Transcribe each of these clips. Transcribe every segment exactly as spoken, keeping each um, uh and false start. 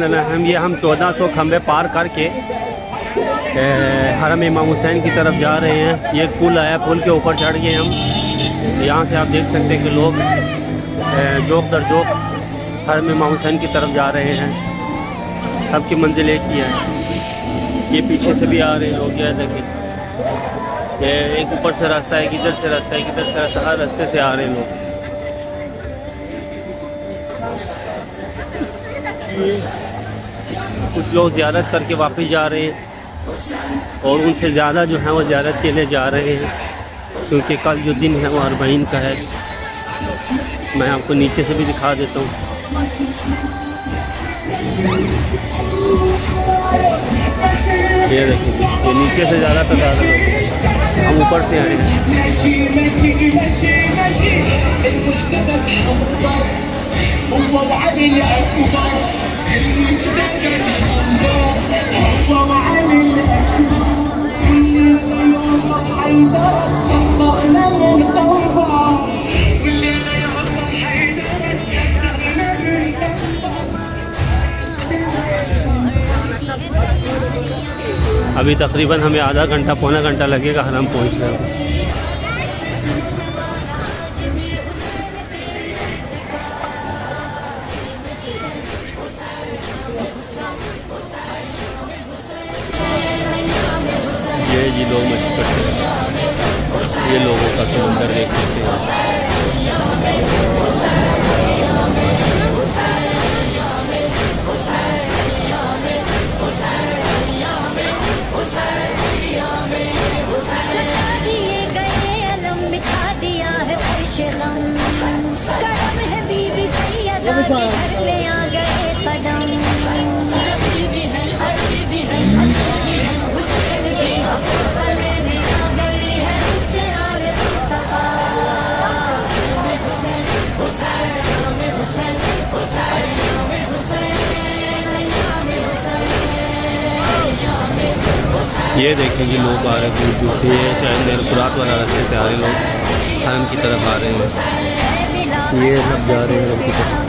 अलैहि। ये हम चौदह सौ खम्बे पार करके हरम इमाम हुसैन की तरफ जा रहे हैं। ये पुल आया, पुल के ऊपर चढ़ गए हम। यहाँ से आप देख सकते हैं कि लोग जोक दर जोक हरम इमाम हुसैन की तरफ जा रहे हैं। सबकी मंजिल एक ही है। ये पीछे से भी आ रहे हैं लोग, ये देखिए, ये एक ऊपर से रास्ता है, इधर से रास्ता है, इधर से रास्ता, हर रास्ते से आ रहे हैं लोग। कुछ लोग ज़ियारत करके वापस जा रहे हैं और उनसे ज़्यादा जो है वो ज़ियारत के लिए जा रहे हैं, क्योंकि कल जो दिन है वो अरबईन का है। मैं आपको नीचे से भी दिखा देता हूँ। ये देखिए, ये नीचे से ज़्यादा तादाद है, हम ऊपर से आए हैं। अभी तकरीबन हमें आधा घंटा पौना घंटा लगेगा हरम पहुँचने में। ये जी लोग मस्जिद करते हैं, ये लोगों का समंदर देख सकते हैं। ये देखेंगे लोग आ रहे हैं दूर दूर से, ये शायद नेलपुरात वाला रास्ते से आ रहे हैं लोग, हरम की तरफ आ रहे हैं। ये सब जा रहे हैं हरम की तरफ।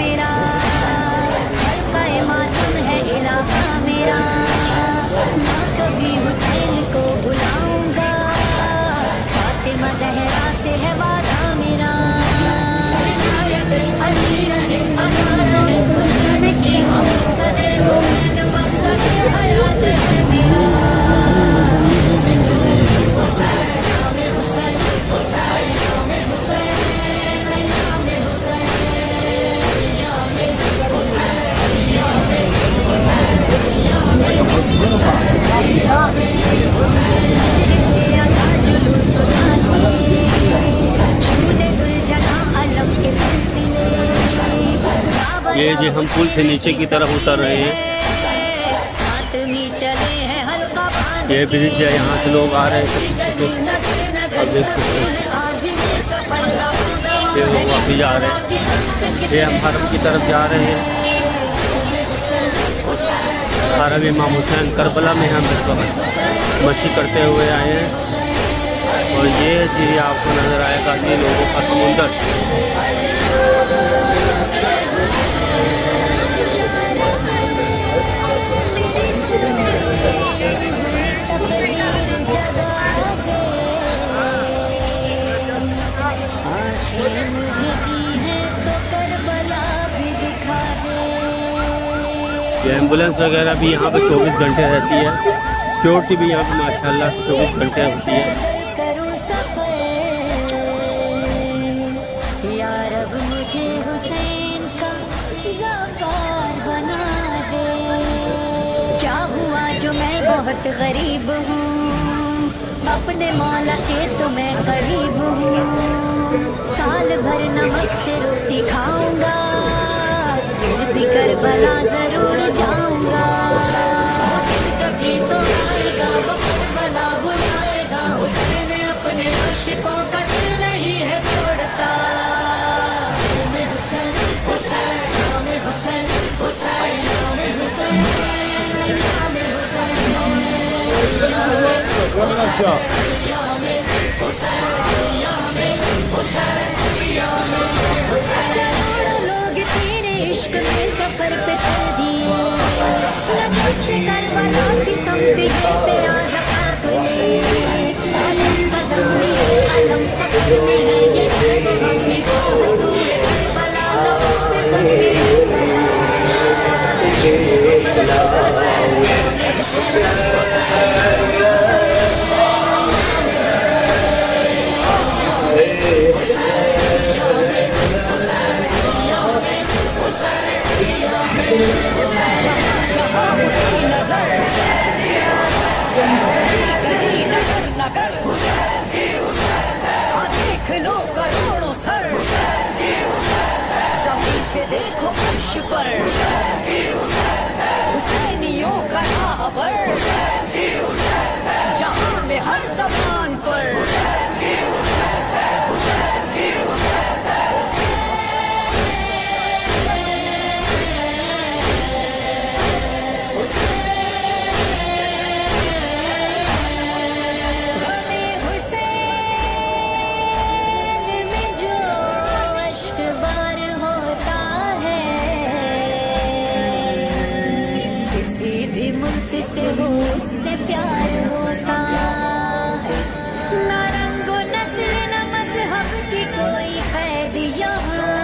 ये जो हम पुल से नीचे की तरफ उतर रहे हैं, ये ब्रिज है, यहाँ से लोग आ रहे हैं, आप देख सकते हैं। ये लोग वापस जा रहे हैं, ये हम हरम की तरफ जा रहे हैं। हरम इमाम हुसैन करबला में हम इस वक्त मस्जिद करते हुए आए हैं। और ये जी आपको नज़र आएगा ये लोगों का समुंदर। ये एम्बुलेंस वगैरह भी यहाँ पे चौबीस घंटे रहती है। सिक्योरिटी भी यहाँ पे माशाल्लाह से चौबीस घंटे होती है। या रब मुझे हुसैन का ज़फ़र बना दे। क्या हुआ जो मैं बहुत गरीब हूँ, अपने मौला के तो मैं करीब हूँ। साल भर नमक से रोटी खाऊंगा, फिर भी करबला जरूर जाऊंगा। कभी तो आएगा वो करबला बुलाएगा, हुसैन अपने आशिकों का दिल नहीं है तोड़ता। हुसैन हुसैन नाम हुसैन हुसैन नाम हुसैन नाम हुसैन। करोड़ों लोग तेरे इश्क में सफर पे कर दिए, लगन से करबला की समझ ये प्यार काफिले कदम कदम लिए अलम सफर में है ये हमने को हसूल करबला लबों पे सस्ती देख लो करोड़ों सर सभी से देखो फर्श पर हुसैनियों का राहबर जहां में हर ज़बान पर से हो उससे प्यार होता है ना रंगो नस्ल न मजहब की कोई कैद यहाँ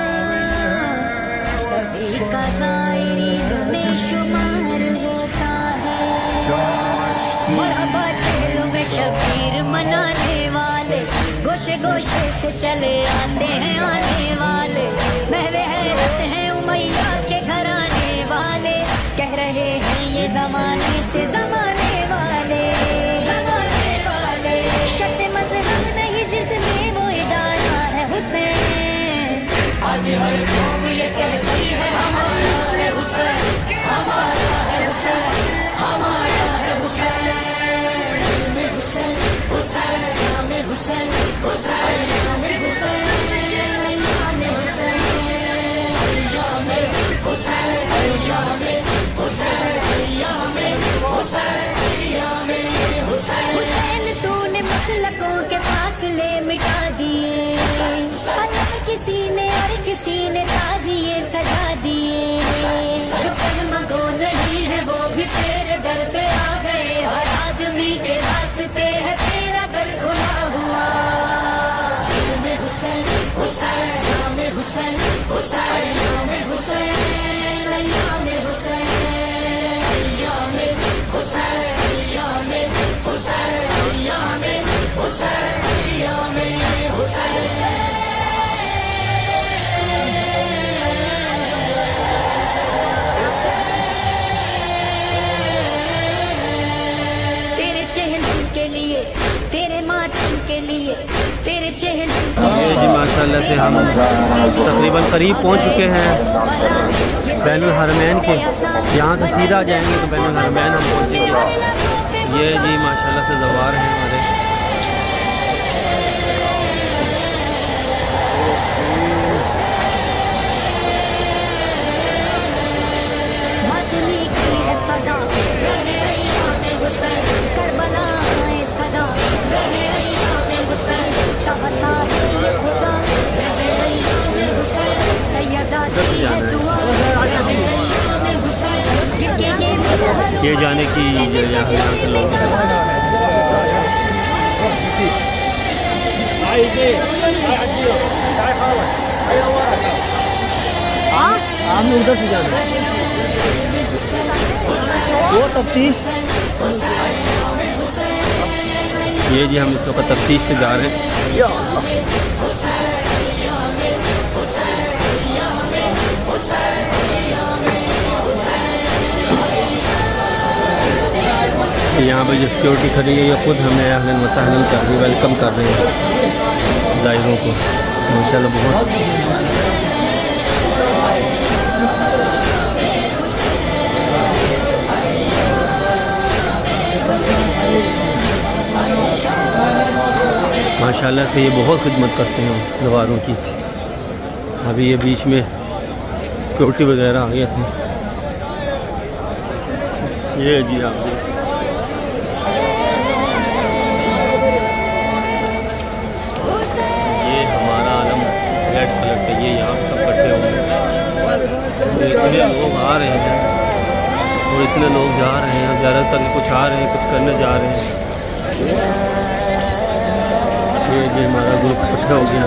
सभी का ज़ायरीन में शुमार होता है मरहबा चेहरों में शबीर मनाने वाले गोशे गोशे से चले आते हैं आने वाले महवे हैरत हैं उमैया के घराने वाले कह रहे हैं ये जमाने से जमाने वाले जमाने वाले शर्त मजहब नहीं जिसमें वो इदारा है हुसैन आज हर कौम ये कहती है हमारा है हुसैन हमारा है हुसैन हमारा है हुसैन में हुसैन हुसैन में हुसैन हुसैन में हुसैन हुसैन तूने मसलकों के फासले मिटा दिए अलग किसी ने और किसी ने ताज़िए सजा दिए जो कलमगो नहीं है वो भी तेरे दर पे आ गए हर आदमी के रास्ते है तेरा दर खुला हुआ में हुसैन हुसैन में हुसैन हुसैन में हुसैन में हुसैन तेरे चेहरे के लिए तेरे मातम के लिए तेरे चेहरे ये जी माशाल्लाह से हम तकरीबन करीब पहुंच चुके हैं बैनुल हरमैन के। यहाँ से सीधा जाएंगे तो बैनुल हरमैन हम पहुँचेंगे। ये जी माशाल्लाह से ज़वार हैं हमारे। ये जाने की यहाँ से लोग हमें उधर से जाना वो तफ्तीश। ये जी हम इसके ऊपर तफ्तीश से जा रहे हैं। यहाँ पर जो सिक्योरिटी खड़ी है ये खुद हमें अहलन व सहलन कर रही वेलकम कर रहे हैं ज़ायरों को माशाल्लाह बहुत। माशाल्लाह से ये बहुत खिदमत करते हैं दीवारों की। अभी ये बीच में सिक्योरिटी वगैरह आ गए थे। ये जी आप ये यहाँ सब इकट्ठे हुए हैं, इतने लोग आ रहे हैं اور اتنے لوگ جا رہے ہیں زیارت کر کے، کچھ آ رہے ہیں کچھ کرنے جا رہے ہیں. یہ جو ہمارا گروپ اکٹھا ہو گیا.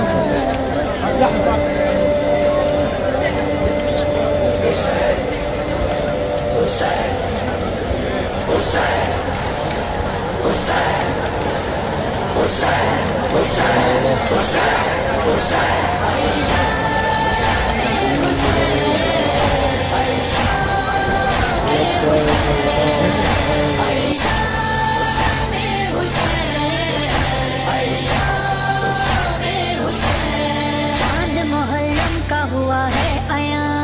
چاند محرم کا ہوا ہے عیاں،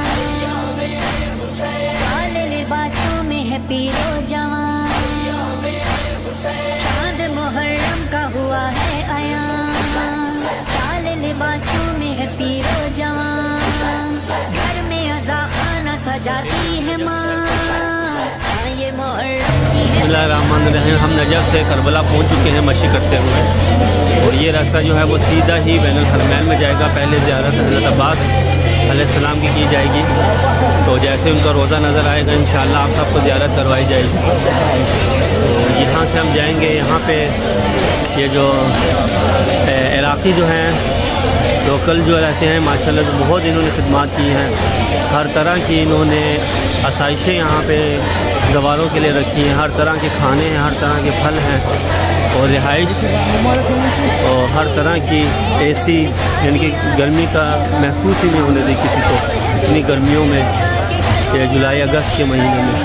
کالے لباسوں میں ہے پیرو جوان. چاند محرم کا ہوا ہے عیاں، کالے لباسوں میں ہے پیرو جوان. گھر میں عزا خانہ سجاتی ہے ماں، یہ محرم کی بسم اللہ الرحمن الرحیم. ہم نجف سے کربلا پہنچ چکے ہیں مشی کرتے ہوئے، اور یہ راستہ جو ہے وہ سیدھا ہی بین الحرمین میں جائے گا. پہلے زیارت حضرت عباس علیہ السلام کی کی جائے گی، تو جیسے ان کا روزہ نظر آئے گا انشاءاللہ آپ سب کو زیارت کروائی جائے گی. تو یہاں سے ہم جائیں گے. یہاں پہ یہ جو عراقی جو ہیں لوکل جو رہتے ہیں ماشاءاللہ بہت انہوں نے خدمات کی ہیں. ہر طرح کی انہوں نے آسائشیں یہاں پہ گواروں کے لیے رکھی ہیں. ہر طرح کے کھانے ہیں، ہر طرح کے پھل ہیں، اور رہائش اور ہر طرح کی اے سی، یعنی کہ گرمی کا محسوس ہی نہیں ہونے دی کسی کو اتنی گرمیوں میں. یہ جولائی اگست کے مہینے میں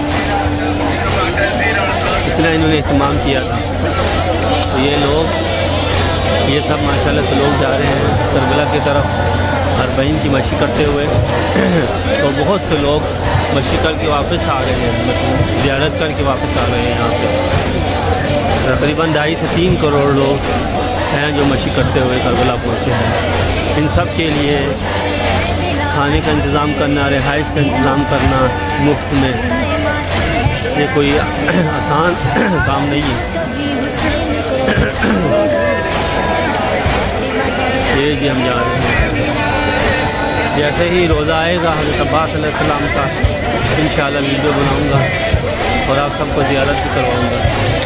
اتنا انہوں نے اہتمام کیا تھا. تو یہ لوگ یہ سب ماشاءاللہ سے لوگ جا رہے ہیں کربلا کی طرف اربعین کی مشی کرتے ہوئے. تو بہت سے لوگ مشی کر کے واپس آ رہے ہیں، زیارت کر کے واپس آ رہے ہیں. یہاں سے تقریباً ڈھائی سے تین کروڑ لوگ ہیں جو مشی کرتے ہوئے کربلا پہنچے ہیں. ان سب کے لیے کھانے کا انتظام کرنا، رہائش کا انتظام کرنا مفت میں، یہ کوئی آسان کام نہیں ہے. یہ جی ہم جا رہے ہیں. جیسے ہی روزہ آئے گا حضرت عباس علیہ السلام کا انشاءاللہ ویڈیو بناؤں گا اور آپ سب کو زیارت بھی کرواؤں گا.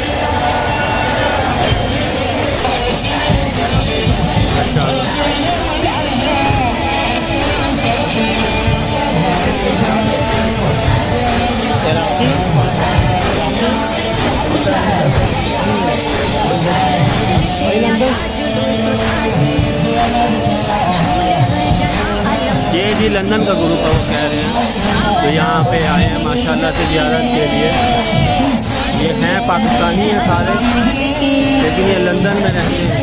یہ جی لندن کا گروپ ہے، وہ کہہ رہے ہیں کہ یہاں پہ آئے ہیں ماشاءاللہ سے زیارت کے لیے. یہ ہیں پاکستانی ہیں سارے، لیکن یہ لندن میں رہتے ہیں.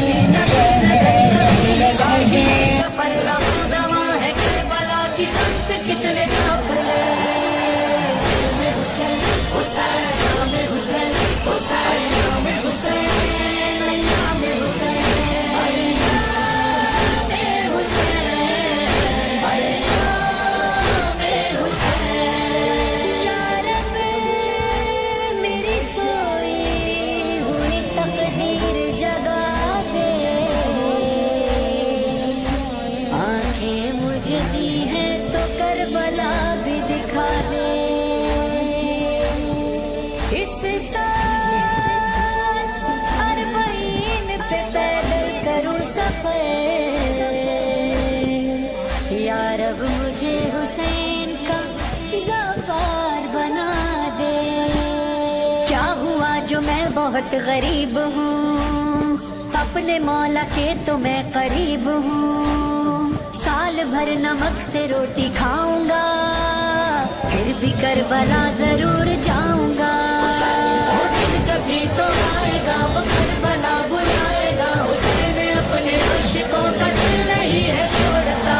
رب مجھے حسین کا ذوقار بنا دے. کیا ہوا جو میں بہت غریب ہوں، اپنے مولا کے تو میں قریب ہوں. سال بھر نمک سے روٹی کھاؤں گا، پھر بھی کربلا ضرور جاؤں گا. کبھی تو آئے گا وہ کربلا بلائے گا، حسین اپنے عاشقوں کا دل نہیں ہے چھوڑتا.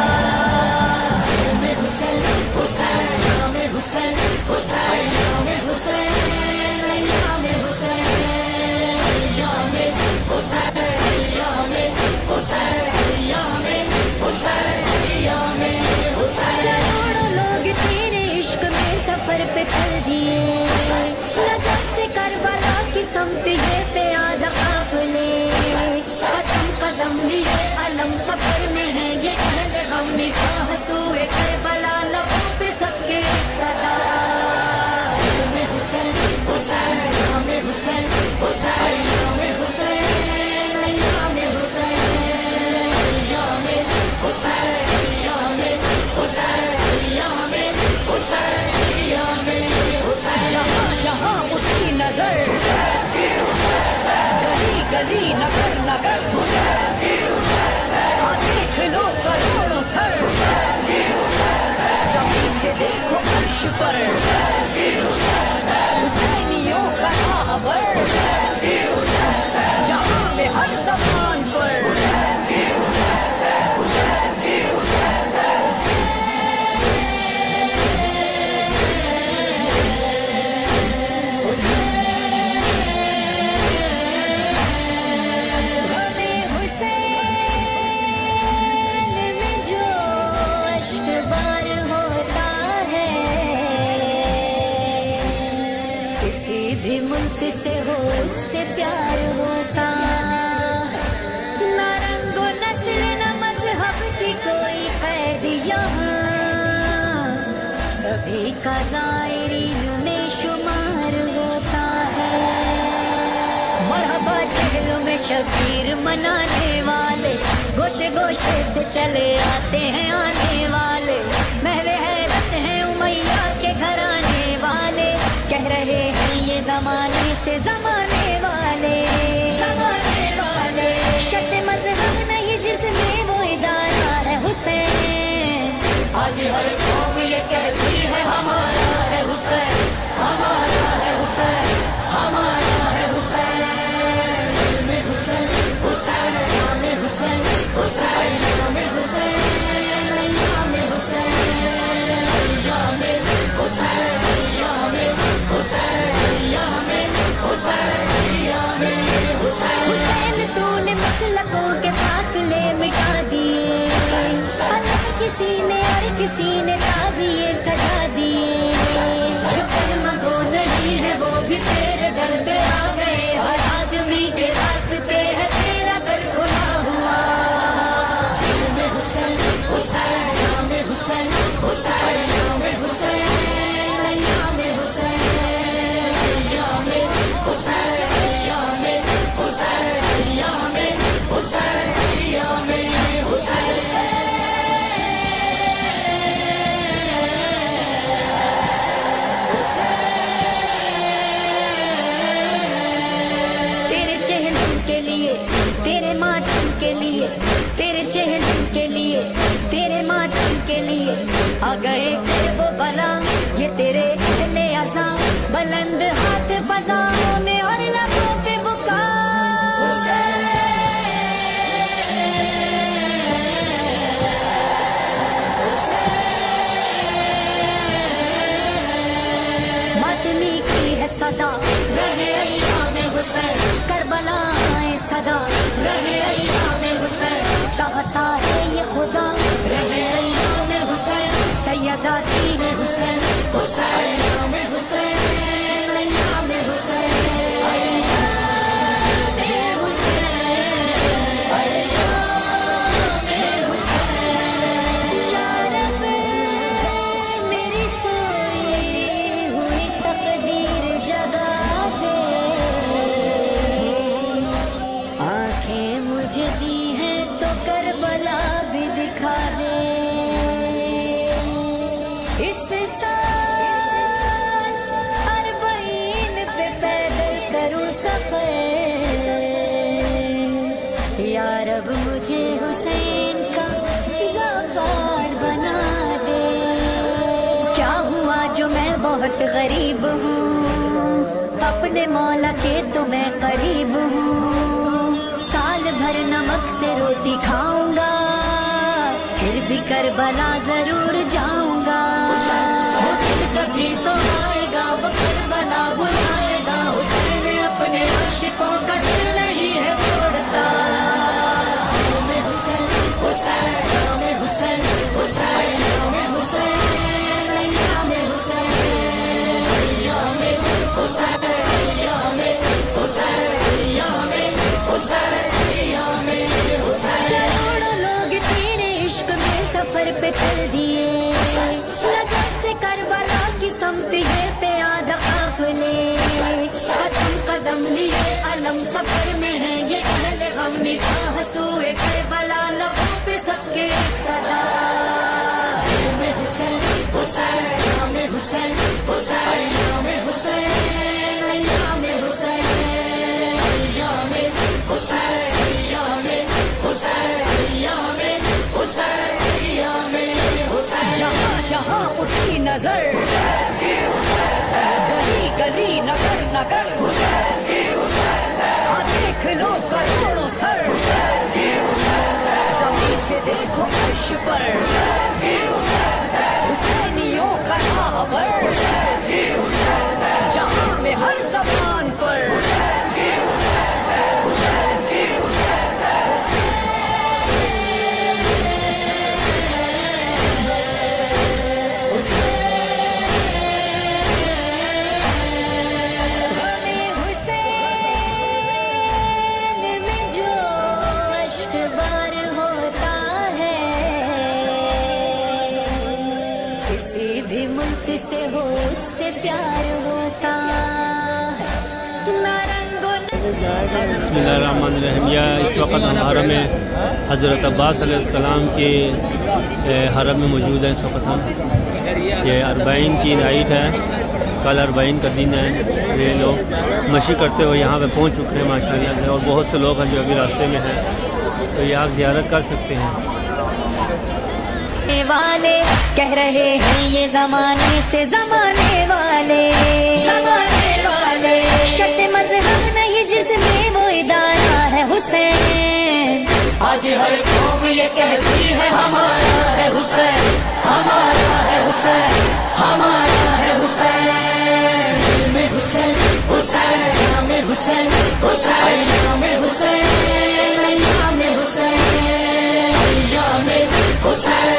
کروڑوں لوگ تیرے عشق میں سفر پہ کر دیے، गली नगर नगर हाँ देख लो करोड़ों सर जमीन से देखो अर्श पर हुसैनियों का नाबर जहाँ में हर ज़बान पर मुल्क से हो उससे प्यार होता ना रंगो नस्ल न मजहब की कोई कैद यहाँ सभी का ज़ायरीन में शुमार होता है मरहबा चहलों में शबीर मनाने वाले गोशे गोशे से चले आते हैं आने वाले महवे हैरत हैं उमैया के घराने वाले कह रहे हैं ये जमाने से जमाने वाले जमाने वाले शत मजहब नहीं जिसमें वो इदारा है हुसैन आज हर कौम ये कहती है हमारा है हुसैन हमारा है हुसैन हमारा है हुसैन में हुसैन हुसैन में हुसैन हुसैन में हुसैन नैया में हुसैन नैया में हुसैन नैया में हुसैन तूने मसलकों के फासले मिटा दिए अलग किसी ने और किसी ने ताज़िए सजा दिए जो कलमा गो नहीं है वो भी तेरे दर पे आ गए हर आदमी के रास्ते है तेरा दर खुला हुआ में हुसैन हुसैन में हुसैन हुसैन में हुसैन तेरे मातम के लिए तेरे चेहरे के लिए तेरे मातम के लिए आ गए वो बला ये तेरे अहले अज़ा बुलंद हाथ फज़ाओं में और लबों पे बुका मातमी की है सदा रहे अय्याम हुसैन करबला आए सदा रहे अय्याम हुसैन चाहता है ये खुदा रहे अय्याम हुसैन सैयदा तीन हुसैन हुसैन में हुसैन अय्याम हुसैन अय्याम हुसैन अय्याम हुसैन या रब मेरी सोई हुई तकदीर जगा दे आँखें मुझे दी हैं तो करबला भी दिखा दे इस साल अरबईन पे पैदल करूँ सफर या रब मुझे हुसैन का ग़फ़ार बना दे क्या हुआ जो मैं बहुत गरीब हूँ अपने मौला के तो मैं करीब हूँ साल भर नमक से रोटी खाऊंगा फिर भी करबला जरूर जाऊंगा वो दिन कभी तो आएगा वो करबला बुलाएगा हुसैन अपने आशिकों का दिल नहीं है तोड़ता में हुसैन हुसैन में हुसैन हुसैन में हुसैन नैया में हुसैन नैया में हुसैन नैया में हुसैन नैया में हुसैन नैया में हुसैन करोड़ों लोग तेरे इश्क में सफर पे चल दिए नजर से करबला की समत ये पे आधा काफिले कदम कदम लिए अलम सफर में है ये अहले गम निगाह सूए करबला लबों पे सबके एक सदा में हुसैन हुसैन में हुसैन हुसैन में हुसैन नैया में हुसैन नैया में नजर, गली गली नगर नगर, हाँ देख लो करोड़ों सर, जमीन से देखो अर्श पर हुसैनियों का राहबर, जहां में हर ज़बान पर भी मुल्क से हो उससे प्यार होता बिस्मिल्लाहिर्रहमानिर्रहीम। या इस वक्त हम हरम में हज़रत अब्बास अलैहिस्सलाम के हरम में मौजूद हैं। इस वक्त हम ये अरबाइन की नाइट है, कल अरबाइन का दिन है। ये लोग मशी करते हुए यहाँ पे पहुँच चुके हैं माशाल्लाह से, और बहुत से लोग हैं जो अभी रास्ते में हैं, तो ये आप ज़ियारत कर सकते हैं। वाले कह रहे हैं ये जमाने से जमाने वाले, जमाने वाले शर्त मजहब नहीं जिसमें वो इदारा है हुसैन। आज हर कौम ये कहती है हमारा है हुसैन, हमारा है हुसैन, हमारा है हुसैन, दिल में हुसैन, हुसैन में हुसैन, हुसैन में हुसैन, नैया में हुसैन, नैया में हुसैन,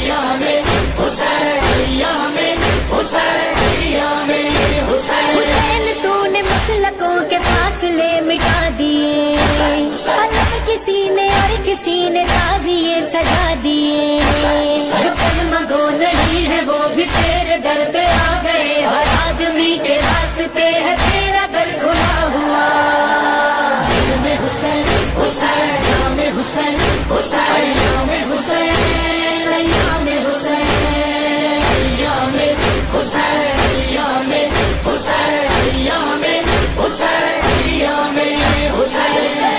हुसैन तूने मसलकों के फासले मिटा दिए, अलग किसी ने और किसी ने ताज़िए सजा दिए, जो कलमगो नहीं है वो भी तेरे दर पे आ गए, हर आदमी के रास्ते है तेरा दर खुला हुआ, दिल में हुसैन, हुसैन में हुसैन, हुसैन में हुसैन, नैया में हुसैन, नैया में हुसैन, नैया में हुसैन, नैया में हुसैन, नैया में हुसैन।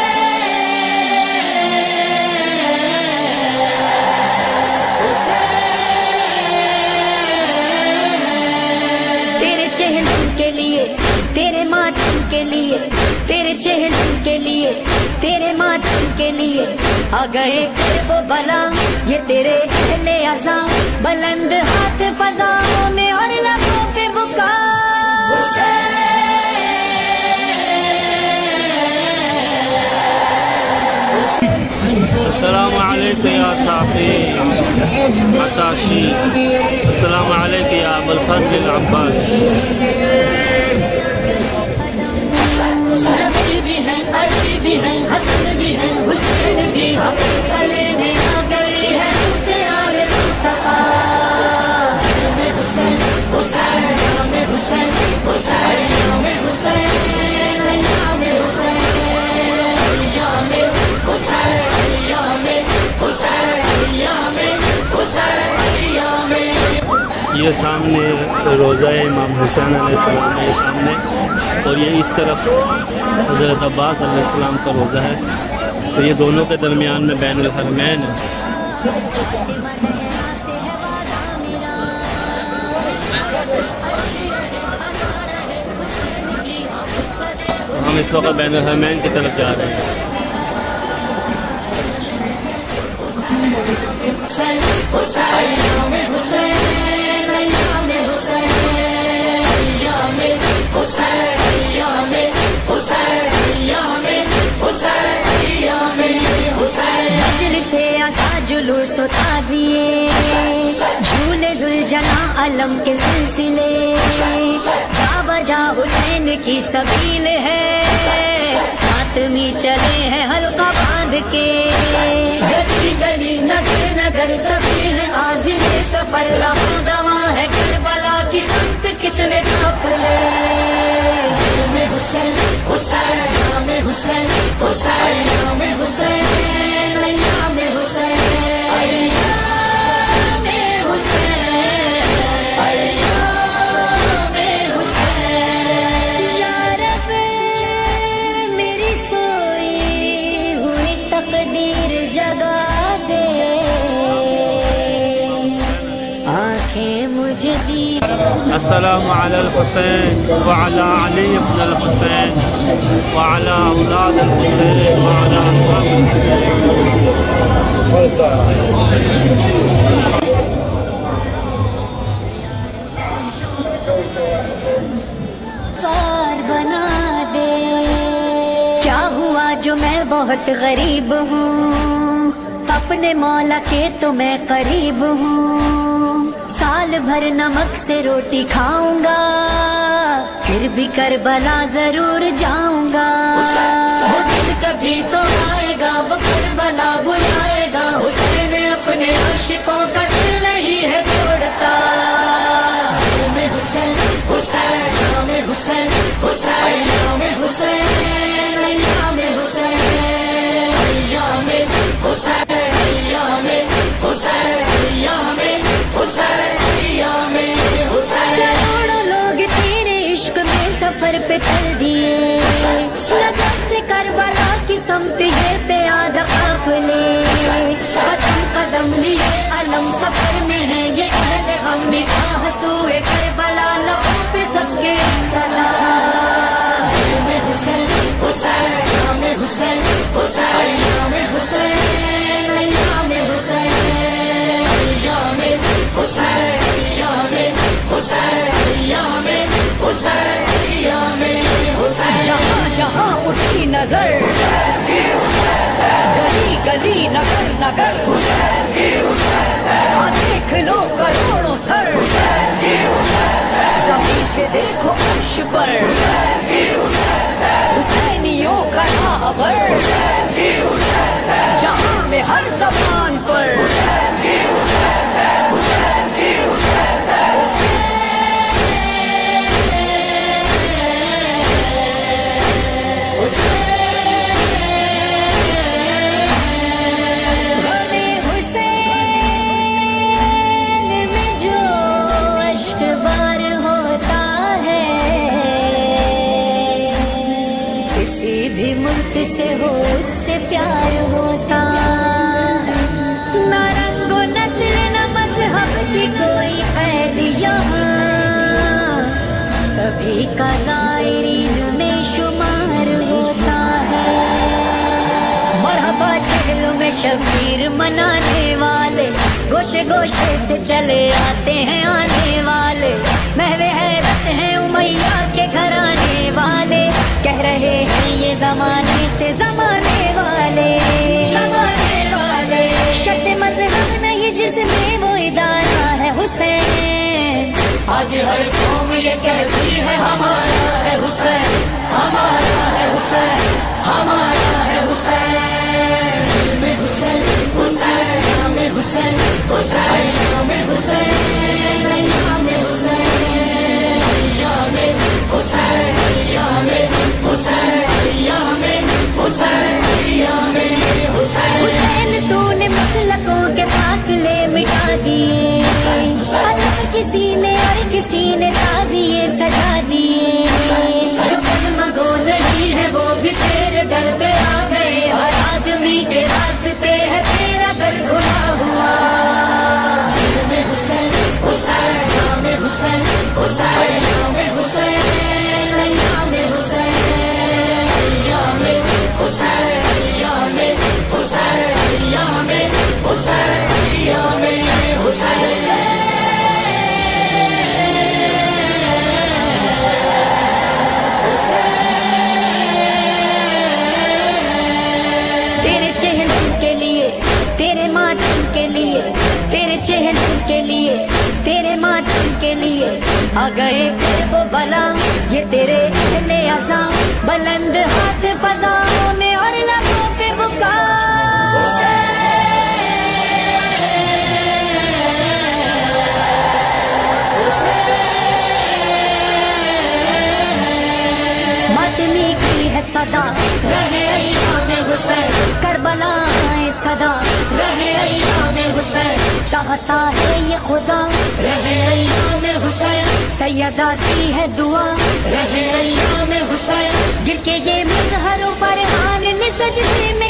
तेरे चेहरे के लिए, तेरे मातम के लिए, तेरे चेहरे के लिए, तेरे मातम के लिए आ गए वो बला, ये तेरे अहले अज़ा बुलंद हाथ फज़ाओं में और लबों पे बुका। अस्सलामु अलैकुम या साफ़ी अताशी, अस्सलामु अलैकुम या अबुल फज़ल अब्बास। नबी भी हैं, अली भी हैं, हसन भी हैं, हुसैन भी हक सलेने आ गई है हमसे आले मुस्तफा। में हुसैन, हुसैन में हुसैन, हुसैन में हुसैन, नैया में हुसैन, नैया में हुसैन, नैया में हुसैन, नैया में हुसैन, नैया में। ये सामने रोज़ा इमाम हुसैन अलैहिस्सलाम है सामने, और ये इस तरफ हज़रत अब्बास अलैहिस्सलाम का रोज़ा है, तो ये दोनों के दरमियान में बैनुल हरमैन है। हम इस वक्त बैनुल हरमैन की तरफ जा रहे हैं। जुलूस ताज़िए झूले जुलजना अलम के सिलसिले, जा बजा हुसैन की सबील है, मातमी चले हैं हल्का बांध के, गली गली नगर नगर सभी है आज़िम सफर, रहा दवा है करबला की संत कितने काफिले, में हुसैन, हुसैन में हुसैन, हुसैन में हुसैन, नैया में हुसैन, आंखें मुझे दी। अस्सलामु अलल हुसैन व अला अली इब्न अल हुसैन व अला औलाद अल हुसैन व अला असहाब अल हुसैन। पार बना दे। क्या हुआ जो मैं बहुत गरीब हूँ, अपने मौला के तो मैं करीब हूँ। साल भर नमक से रोटी खाऊंगा, फिर भी करबला जरूर जाऊंगा। वो दिन कभी तो आएगा, वो करबला बुलाएगा। हुसैन अपने आशिकों का दिल नहीं है तोड़ता। में हुसैन हुसैन में हुसैन हुसैन में हुसैन में हुसैन करोड़ों लोग तेरे इश्क में सफर पे चल दिए। नजफ से करबला की समत ये पे आधा काफिले। कदम कदम लिए अलम सफर में है ये अहले गम में हंसूए करबला लबों पे सबके सलाम। में हुसैन हुसैन में हुसैन हुसैन में हुसैन में हुसैन जहाँ जहाँ उठी नजर, गली गली नगर नगर, हाँ देख लो करोड़ों सर। जमीन से देखो अर्श पर हुसैनियों का राहबर। जहाँ में हर ज़बान पर से हो उससे प्यार होता। ना रंगो नस्ल न मजहब की कोई कैद यहाँ, सभी का ज़ायरीन में शुमार होता है। मरहबा चहलों में शबीर मनाने वाले, गोशे गोशे से चले आते हैं आने वाले। महवे हैरत हैं उमैया के घराने वाले, कह रहे हैं ये जमाने से जमाने वाले जमाने वाले। शर्त मजहब नहीं जिसमें वो इदारा है हुसैन। आज हर कौम ये कहती है हमारा है हुसैन, हमारा है हुसैन, हमारा है हुसैन। में हुसैन हुसैन में हुसैन हुसैन में हुसैन में हुसैन हुसैन तूने मसलकों के फासले मिटा दिए। अलग किसी ने और किसी ने ताज़िए सजा दिए। जो कलमगो नहीं है वो भी तेरे दर पे आ गए। हर आदमी के रास्ते है तेरा दर खुला हुआ। में हुसैन हुसैन में हुसैन हुसैन में हुसैन तेरे चेहरे के लिए, तेरे मातम के लिए, तेरे चेहरे के लिए, तेरे मातम के लिए आ गए वो बला। ये तेरे अहले अज़ा बुलंद हाथ फज़ाओं में और लबों पे बुका। मातमी की है सदा रहे अय्याम हुसैन, करबला आए सदा रहे अय्याम हुसैन। चाहता है ये खुदा रहे अय्याम हुसैन, सैयदा की है दुआ रहे अय्याम हुसैन। गिर के ये मजहरों पर आन ने सजदे में